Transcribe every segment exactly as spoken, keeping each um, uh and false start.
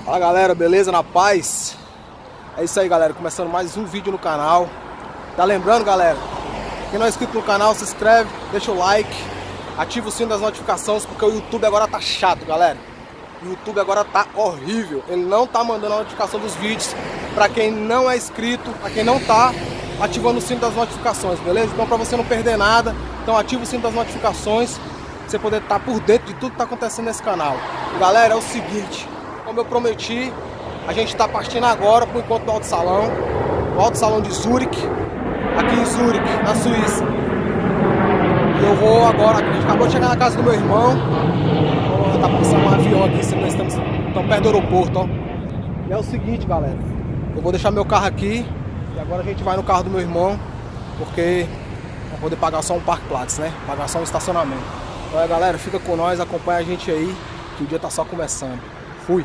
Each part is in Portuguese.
Fala galera, beleza? Na paz? É isso aí galera, começando mais um vídeo no canal. Tá lembrando galera, quem não é inscrito no canal, se inscreve, deixa o like, ativa o sino das notificações, porque o YouTube agora tá chato galera. O YouTube agora tá horrível, ele não tá mandando a notificação dos vídeos pra quem não é inscrito, pra quem não tá ativando o sino das notificações, beleza? Então pra você não perder nada, então ativa o sino das notificações, pra você poder estar por dentro de tudo que tá acontecendo nesse canal. E, galera, é o seguinte, como eu prometi, a gente está partindo agora para o encontro do Alto Salão, o Alto Salão de Zurique, aqui em Zurique, na Suíça. E eu vou agora, a gente acabou de chegar na casa do meu irmão, tá passando um avião aqui, nós estamos, estamos perto do aeroporto, ó. E é o seguinte, galera, eu vou deixar meu carro aqui e agora a gente vai no carro do meu irmão, porque vai poder pagar só um parkplatz, né? Pagar só um estacionamento. Então, galera, fica com nós, acompanha a gente aí, que o dia tá só começando. Fui!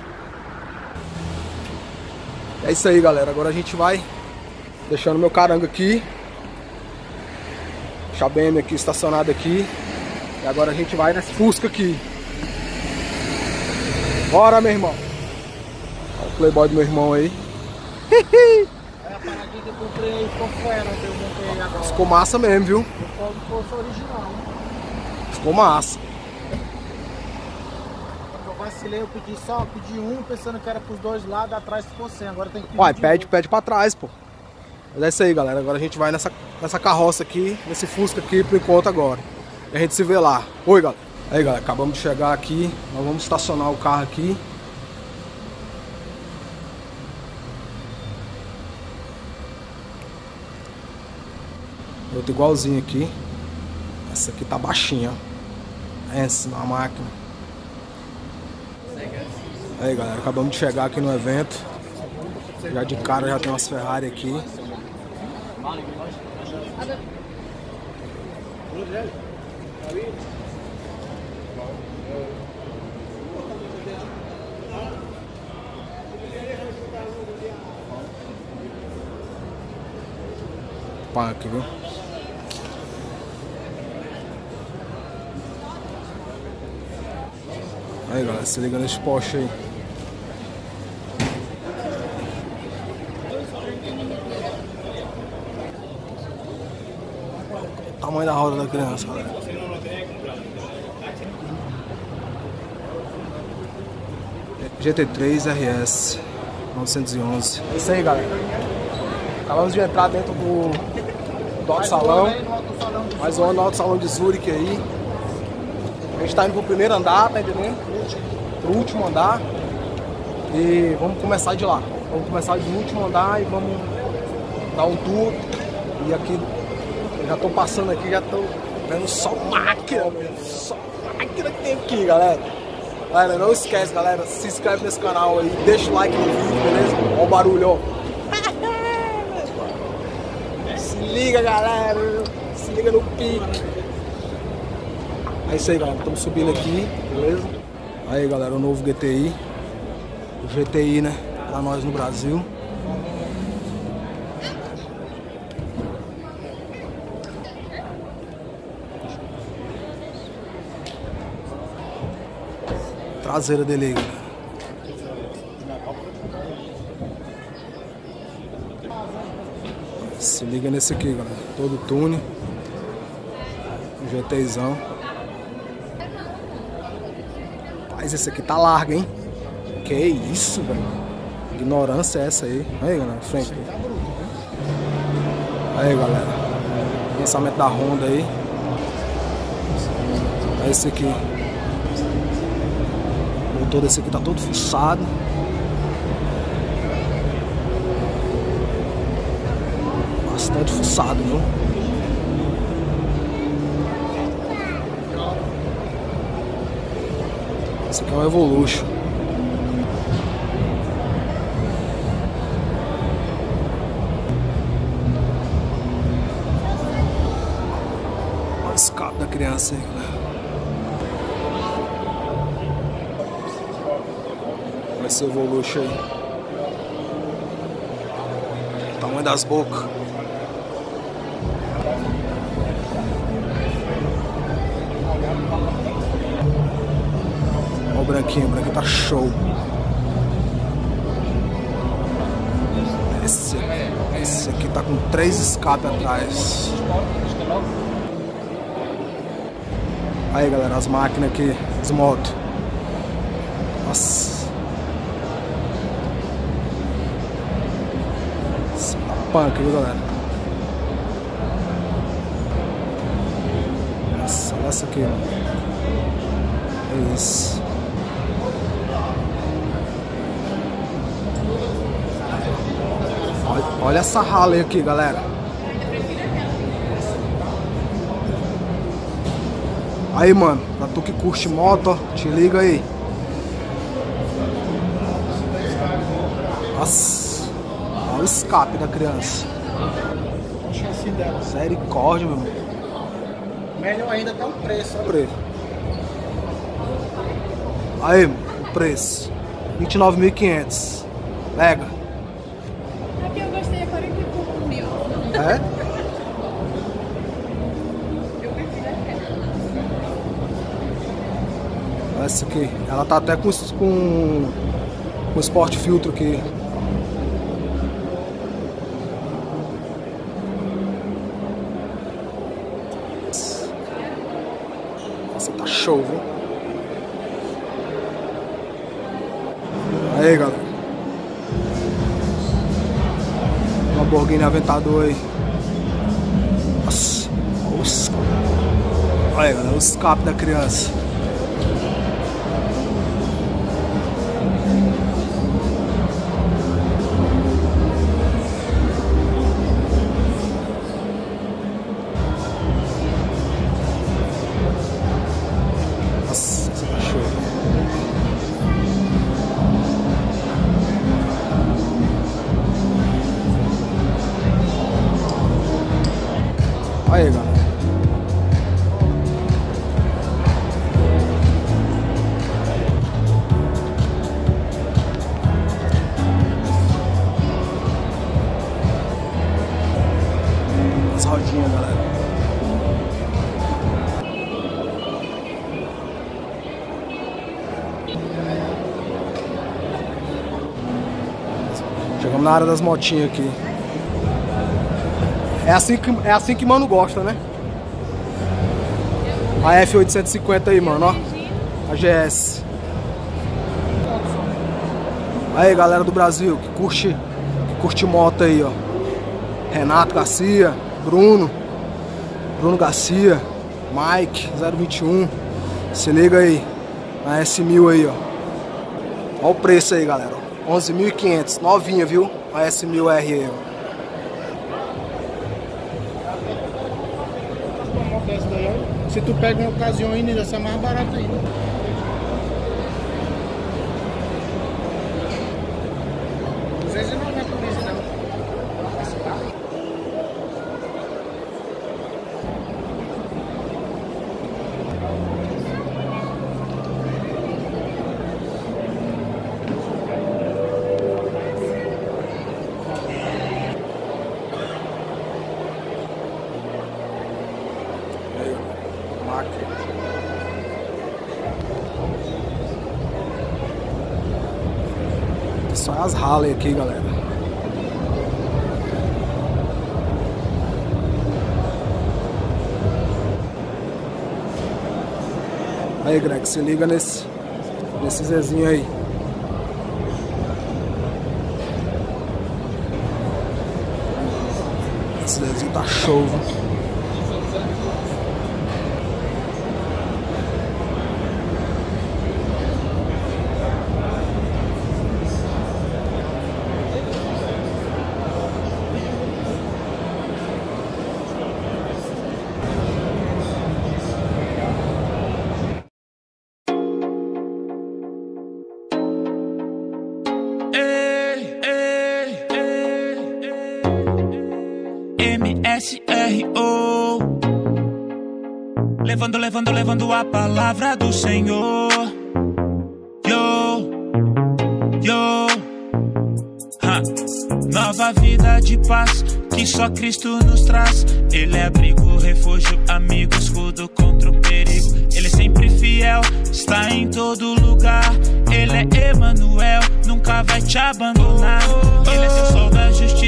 É isso aí galera, agora a gente vai deixando meu caranga aqui, deixar a B M aqui estacionado aqui, e agora a gente vai nesse Fusca aqui. Bora meu irmão! Olha o playboy do meu irmão aí. Aí a paradinha que eu comprei aí ficou fera, que eu montei agora. Ficou massa mesmo, viu? Ficou original. Ficou massa. Vacilei, eu pedi só, pedi um pensando que era pros dois lados, atrás ficou sem, agora tem que pedir. Uai, pede, pede pra trás, pô. Mas é isso aí, galera. Agora a gente vai nessa, nessa carroça aqui, nesse Fusca aqui pro encontro agora. E a gente se vê lá. Oi, galera. Aí, galera, acabamos de chegar aqui. Nós vamos estacionar o carro aqui. Outro igualzinho aqui. Essa aqui tá baixinha, ó. Essa na máquina. Aí galera, acabamos de chegar aqui no evento. Já de cara já tem umas Ferrari aqui. Pá, aqui, viu? Aí galera, se liga nesse Porsche aí. Tamanho da roda da criança, galera. G T três R S novecentos e onze. É isso aí, galera. Acabamos de entrar dentro do, do Alto Salão. Mais um ano no Alto Salão de Zurique aí. A gente tá indo pro primeiro andar, tá entendendo? Pro último andar. E vamos começar de lá. Vamos começar do último andar e vamos dar um tour. E aqui, eu já tô passando aqui, já tô vendo só máquina, meu. Só máquina que tem aqui, galera. Galera, não esquece, galera. Se inscreve nesse canal aí, deixa o like no vídeo, beleza? Olha o barulho, ó. Se liga, galera. Se liga no pique. É isso aí, galera. Estamos subindo aqui, beleza? Aí, galera, o novo G T I. O G T I, né? Pra nós no Brasil. Traseira dele aí, galera. Se liga nesse aqui, galera. Todo tune. GTzão. Mas esse aqui tá largo, hein? Que isso, velho. Ignorância é essa aí. Aí, galera, frente. Aí, galera. Lançamento da Honda aí. É esse aqui. O motor desse aqui tá todo fuçado. Bastante fuçado, viu? Esse aqui é um Evolution. Olha o escape da criança aí, galera. Olha esse Evolution aí. O tamanho das bocas. Olha o branquinho, o branquinho tá show. Esse, esse aqui tá com três escapes atrás. Aí galera, as máquinas aqui, as motos. Nossa. Isso tá punk, viu galera? Nossa, olha essa aqui, mano. É isso. Olha, olha essa Harley aqui, galera. Aí, mano, pra tu que curte moto, ó, te liga aí. Nossa, olha o escape da criança. O chassi dela. Misericórdia, meu irmão. Melhor ainda tá o preço. O preço. Aí, o preço. vinte e nove mil e quinhentos. Pega. Aqui eu gostei, é quarenta e pouco mil. É? Eu prefiro aquela. Essa aqui. Ela tá até com, com, com Sport Filtro aqui. Nossa, tá show, viu? Aí, galera. Lamborghini Aventador aí. Nossa. Olha o escape. Olha aí, galera. O escape da criança. Nossa, essa tá show. Aí, galera. As rodinhas, galera. Chegamos na área das motinhas aqui. É assim que, é assim que mano gosta, né? A F oitocentos e cinquenta aí, mano, ó. A G S. Aí, galera do Brasil, que curte, que curte moto aí, ó. Renato Garcia, Bruno. Bruno Garcia, Mike, zero vinte e um. Se liga aí. Na S mil aí, ó. Ó o preço aí, galera. onze mil e quinhentos. Novinha, viu? A S mil R aí, ó. Se tu pega uma ocasião ainda, ainda sai mais barato ainda. duzentos e noventa por isso, não. Só as Harley aqui, galera. Aí, Greg, se liga nesse, nesse Zezinho aí. Esse Zezinho tá show, viu? S R O Levando, levando, levando a palavra do Senhor. Yo, yo ha. Nova vida de paz que só Cristo nos traz. Ele é abrigo, refúgio, amigo, escudo contra o perigo. Ele é sempre fiel, está em todo lugar. Ele é Emanuel, nunca vai te abandonar. Ele é seu sol da justiça,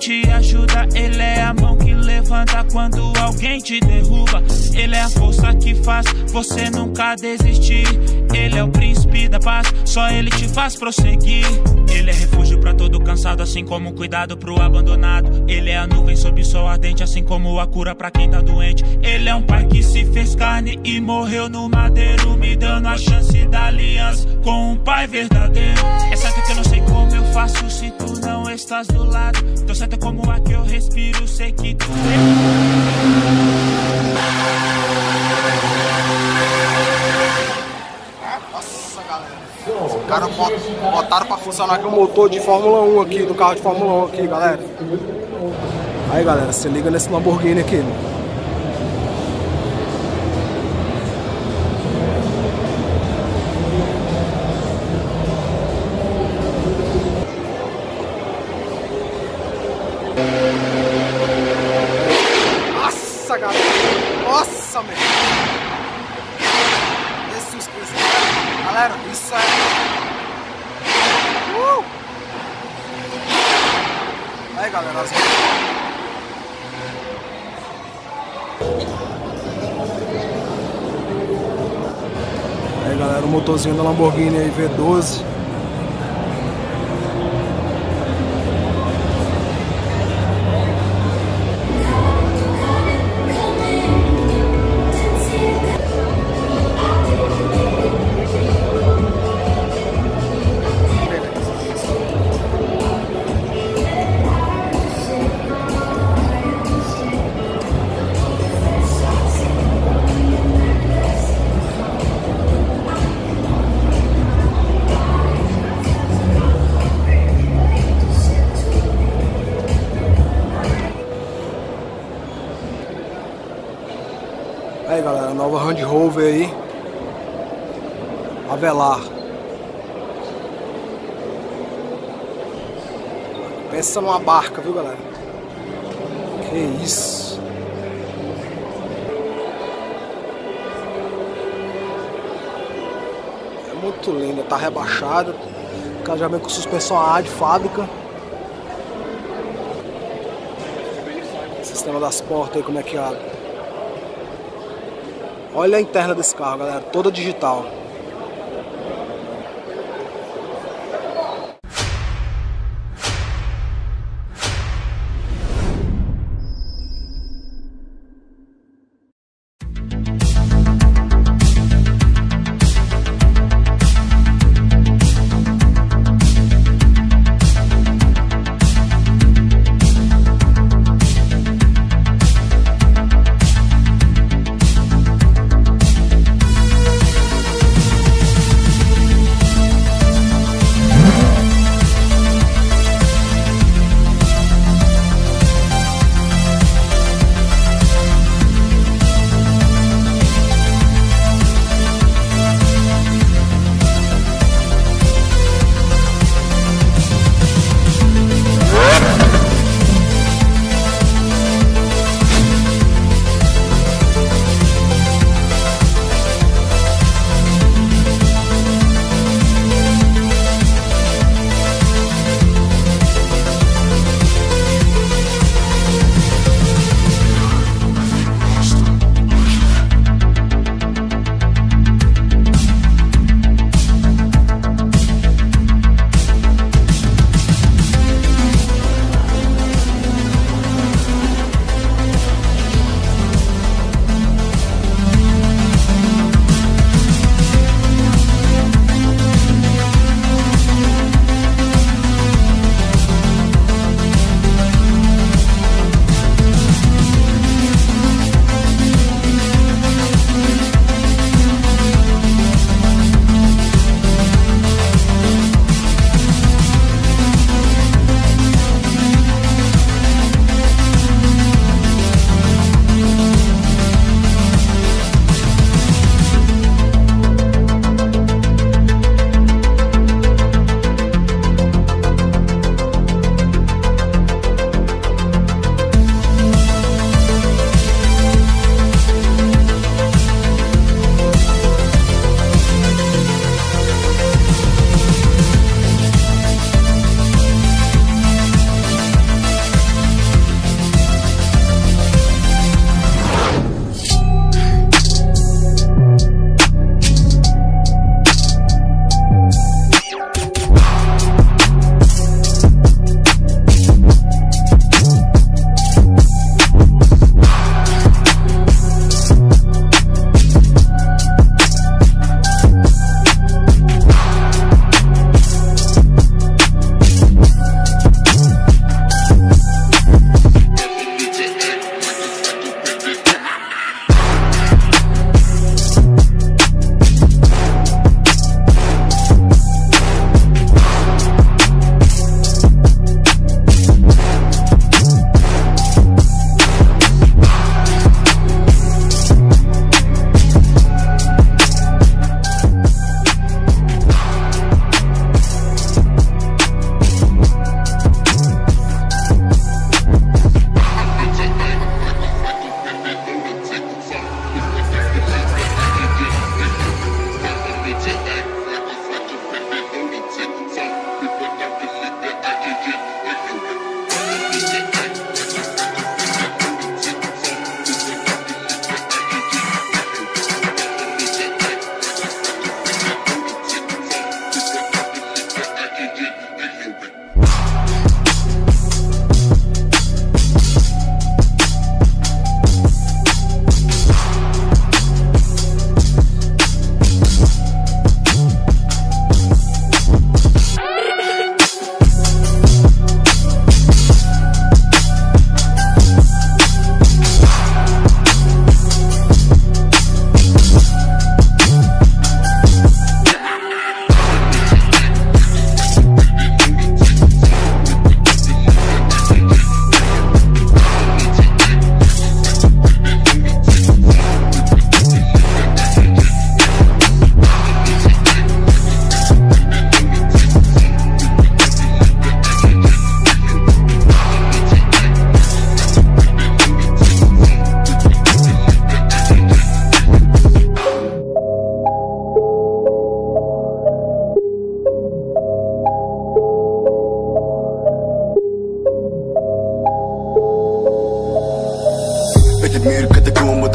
te ajuda, ele é a mão que levanta quando alguém te derruba. Ele é a força que faz você nunca desistir. Ele é o príncipe da paz, só ele te faz prosseguir. Ele é refúgio pra todo cansado, assim como cuidado pro abandonado. Ele é a nuvem sob o sol ardente, assim como a cura pra quem tá doente. Ele é um pai que se fez carne e morreu no madeiro, me dando a chance da aliança com um pai verdadeiro. É certo que eu não sei como eu faço se tu não estás do lado. Então certo como a que eu respiro, sei que tu Nossa, galera. Os caras botaram pra funcionar aqui o motor de Fórmula um aqui, do carro de Fórmula um aqui, galera. Aí, galera, se liga nesse Lamborghini aqui. Nossa, galera. Nossa, meu. Jesus Cristo. Galera, isso é... Uh! Aí, galera, as... Aí, galera, o motorzinho da Lamborghini aí, V doze. Aí, galera, nova Range Rover aí, Avelar. Pensa numa barca, viu, galera? Que isso? É muito linda, tá rebaixada. O carro já vem com suspensão A de fábrica. Sistema das portas aí, como é que abre. Olha a interna desse carro, galera, toda digital.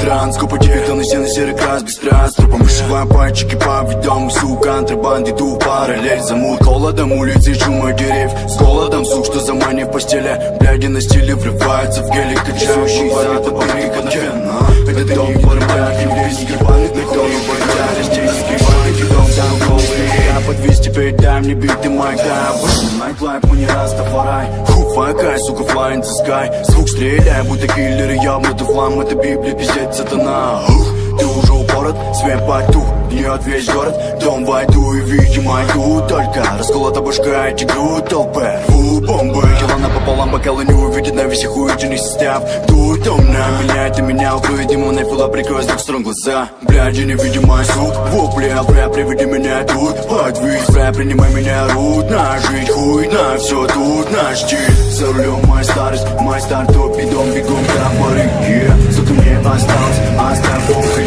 транс, скупо директор, стены серый крас, без трасс. Трупом вышиваем пальчики по видам, сук, контрабанд, иду параллель. Замут холодом улицы, шума деревьев, с голодом, сук, что за мани в постели. Бляди на стиле врываются в гелик, качающий за тобой рикотчена. Это дом порвать, еврейский банк, никто не боится, растейский банк, дом там голый. Я под виз, теперь дай мне бит, ты майка. Найтлайф, мы не Растафарай. Хук, факай, сука, fly in the sky. Звук стреляй, будто киллеры, явно флам, это Библия, пиздец, сатана. Ты уже упорот, свет потух, гнет весь город. Дом войду и видимо иду. Только расколота башка и тягру толпы. Рву бомбы, кило напополам, бокалы не увидит на весь охуительный состав. Дует он на меня, это меня укроет демона, фила прикрой с двух сторон глаза. Бляди, невидимый суд, вопли, рэп, приведи меня тут. Подвис, рэп, принимай меня, рут. На жить хуй, на все тут, наш стиль. За рулем моя старость, мой стартоп, бегом, бегом, как по реке. Сука, мне осталось, оставь бомбы.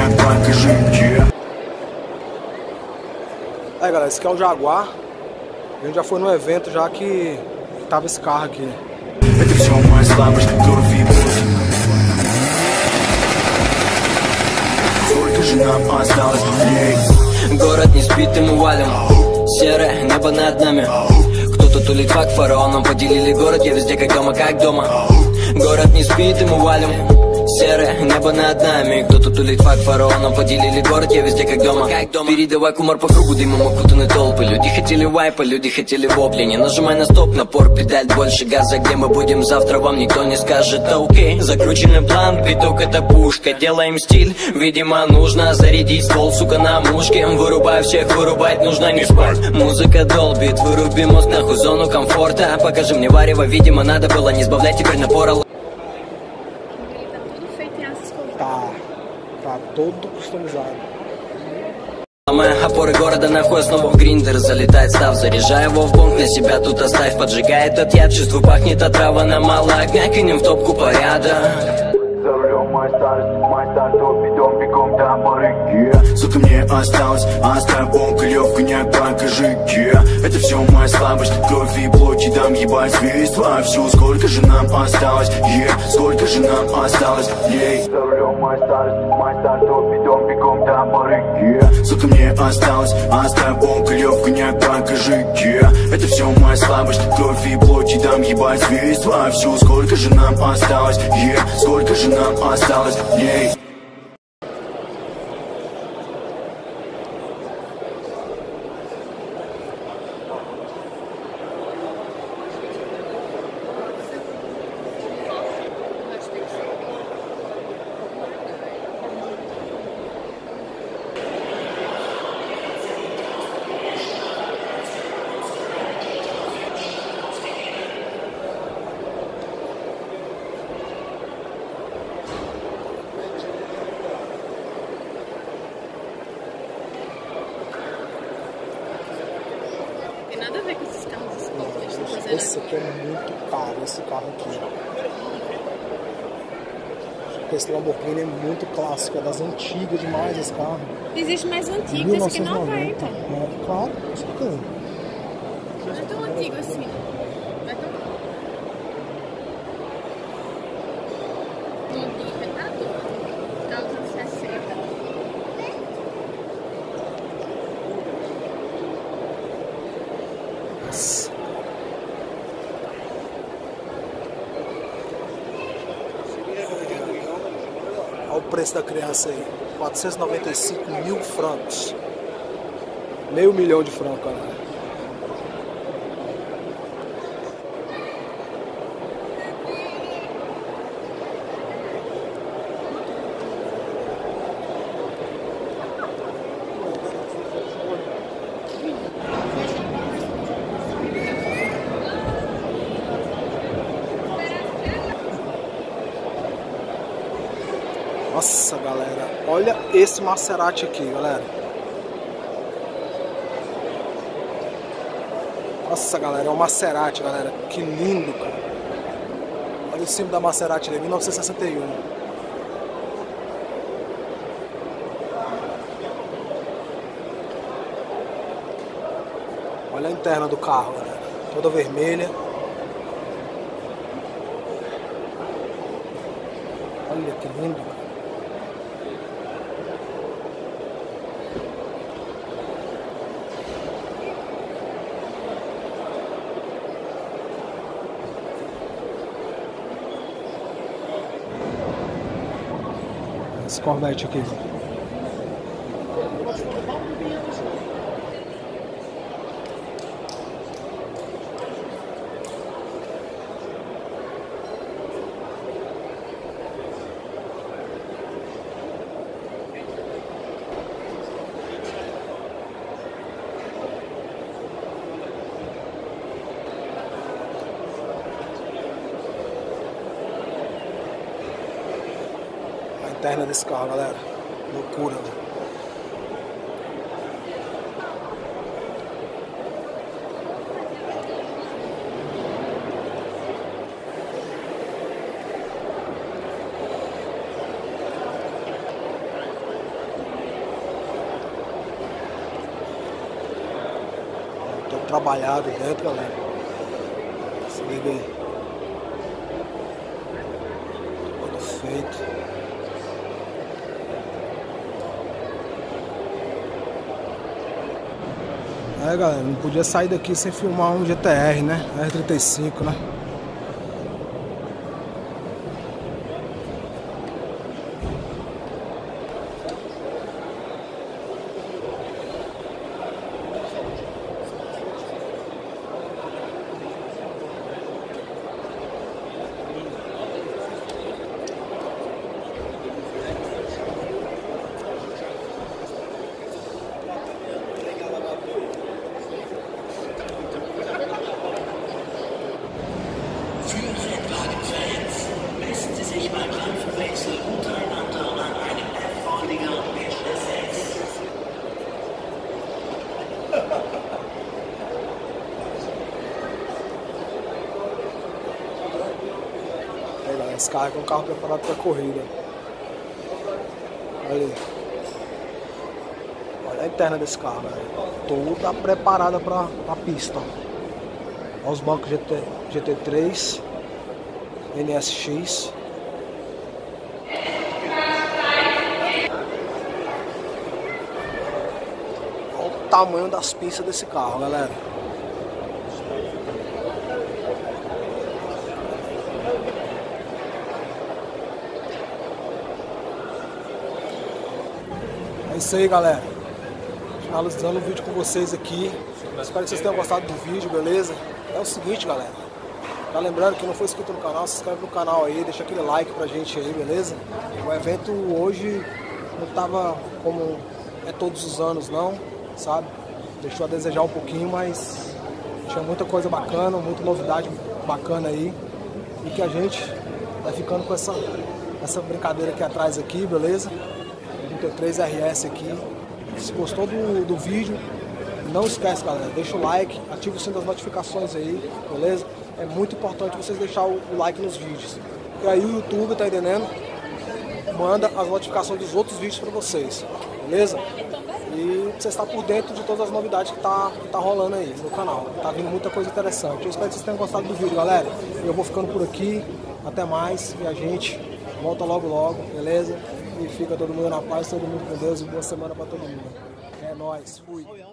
Aí galera, esse aqui é o Jaguar. A gente já foi no evento já que tava esse carro aqui. Город не спит, и мы валим. Серое небо над нами. Кто-то тулит факт фараоном. Поделили город, я везде как дома, как дома. Город не спит, и мы валим. Серое небо над нами. Кто-то тулит факт фараоном. Поделили город, я везде как дома, как дома. Передавай кумар по кругу, дымом окутаны толпы. Люди хотели вайпа, люди хотели вопли. Не нажимай на стоп, напор, педаль, больше газа. Где мы будем завтра, вам никто не скажет, окей. Закрученный план, биток это пушка. Делаем стиль, видимо нужно зарядить ствол, сука, на мушке. Вырубай всех, вырубать нужно не спать. Музыка долбит, выруби мозг нахуй, зону комфорта. Покажи мне варево, видимо надо было не сбавлять теперь напора. Tá, tá todo customizado. Опоры города нахуй снова в гриндер залетает став. Заряжай его в бомб, на себя тут оставь. Поджигает от яд, чувствую пахнет отрава. На мало огня, кинем в топку порядок. За рулем моя старость, мой стартоп, бегом, бегом, там по реке. Сука, мне осталось, оставь бомб, клев, коньяк, банк и жике. Это все моя слабость, кровь и плоть, дам ебать свиства всю. Сколько же нам осталось, е, yeah. Сколько же нам осталось, ей. За рулем моя старость, мой стартоп, бегом, бегом, там по реке. Сука, мне осталось, оставь бомб, клев, коньяк, банк и жике. Это все моя слабость, кровь и плоть, дам ебать свиства всю. Сколько же нам осталось, е, yeah. Сколько же нам осталось, ей. Nada a ver com esses carros esportes que eles estão fazendo. Esse aqui é muito caro, esse carro aqui. Esse Lamborghini é muito clássico, é das antigas demais esse carro. Existe mais antigo, esse aqui é noventa. É, claro, com certeza. Não é tão antigo assim. Não é tão... Não diga, tá tudo. Tá os anos sessenta. Nossa. Olha o preço da criança aí, quatrocentos e noventa e cinco mil francos, meio milhão de francos, galera. Nossa, galera, olha esse Maserati aqui, galera. Nossa, galera, é um Maserati, galera. Que lindo, cara. Olha o símbolo da Maserati ali, mil novecentos e sessenta e um. Olha a interna do carro, galera. Toda vermelha. Olha que lindo, cara. Esse Corvette aqui. A interna desse carro, galera. Loucura, né? Todo trabalhado dentro, galera. Se liga aí. Todo feito. É, galera, não podia sair daqui sem filmar um G T R, né? R trinta e cinco, né? Esse carro é um carro preparado para corrida. Olha aí. Olha a interna desse carro, né? Toda preparada para a pista. Olha os bancos G T, G T três, N S X. Olha o tamanho das pistas desse carro, galera. É isso aí, galera. Finalizando o vídeo com vocês aqui. Espero que vocês tenham gostado do vídeo, beleza? É o seguinte, galera. Tá lembrando que não for inscrito no canal, se inscreve no canal aí, deixa aquele like pra gente aí, beleza? O evento hoje não tava como é todos os anos, não, sabe? Deixou a desejar um pouquinho, mas tinha muita coisa bacana, muita novidade bacana aí. E que a gente vai ficando com essa, essa brincadeira aqui atrás aqui, beleza? trinta e três R S aqui. Se gostou do, do vídeo, não esquece, galera, deixa o like, ativa o sininho das notificações aí, beleza? É muito importante vocês deixarem o, o like nos vídeos. E aí o YouTube, tá entendendo? Manda as notificações dos outros vídeos pra vocês, beleza? E você está por dentro de todas as novidades que tá, que tá rolando aí no canal. Tá vindo muita coisa interessante. Eu espero que vocês tenham gostado do vídeo, galera. Eu vou ficando por aqui. Até mais. E a gente volta logo logo, beleza? E fica todo mundo na paz, todo mundo com Deus e boa semana pra todo mundo. É nóis, fui.